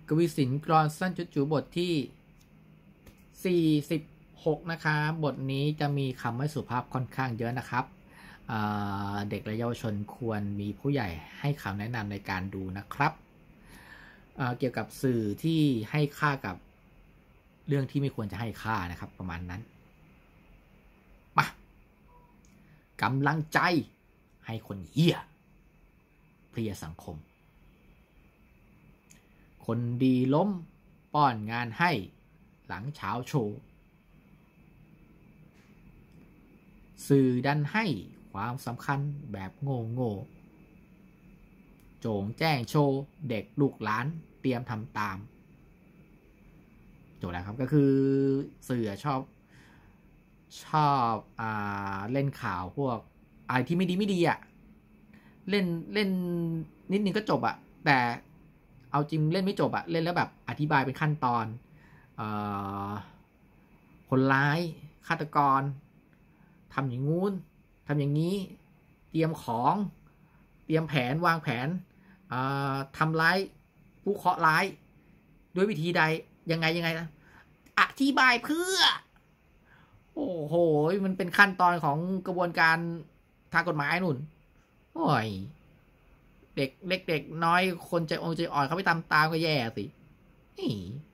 กวีศิลป์กลอนสั้นจุจูบทที่46นะคะบทนี้จะมีคำไม่สุภาพค่อนข้างเยอะนะครับเด็กและเยาวชนควรมีผู้ใหญ่ให้คำแนะนำในการดูนะครับเกี่ยวกับสื่อที่ให้ค่ากับเรื่องที่ไม่ควรจะให้ค่านะครับประมาณนั้นมากำลังใจให้คนเหี้ยเพลียสังคมคนดีล้มป้อนงานให้หลังเช้าโชว์สื่อดันให้ความสำคัญแบบโง่โจงแจ้งโชว์เด็กลูกหลานเตรียมทำตามจบแล้วครับก็คือสื่อชอบเล่นข่าวพวกอะไรที่ไม่ดีอ่ะเล่นนิดนึงก็จบอ่ะแต่เอาจริงเล่นไม่จบอะเล่นแล้วแบบอธิบายเป็นขั้นตอนคนร้ายฆาตกรทำอย่างงู้นทำอย่างนี้เตรียมของเตรียมแผนวางแผนทำร้ายผู้เคราะห์ร้ายด้วยวิธีใดยังไงนะอธิบายเพื่อโอ้โหมันเป็นขั้นตอนของกระบวนการทางกฎหมายนุ่นโอ้ยเด็กน้อยคนใจอ่อนเขาไปตามก็แย่สิ